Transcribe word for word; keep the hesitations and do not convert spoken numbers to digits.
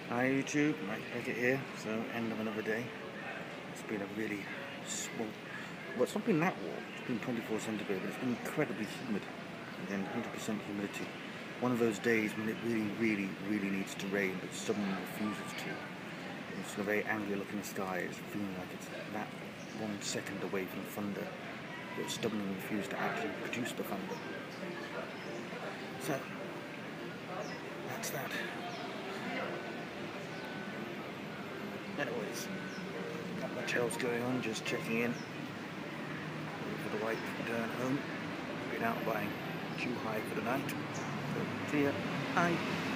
Hi YouTube, Mike Beckett here. So, end of another day. It's been a really small, well, it's not been that warm. It's been twenty-four centigrade, but it's been incredibly humid. Again, one hundred percent humidity. One of those days when it really, really, really needs to rain, but suddenly refuses to. It's a very angry looking sky. It's feeling like it's that one second away from thunder, but stubbornly refused to actually produce the thunder. So, that's that. Anyways, not much else going on, just checking in for the wife to return home. Been out buying Chew High for the night. So, see ya. Bye.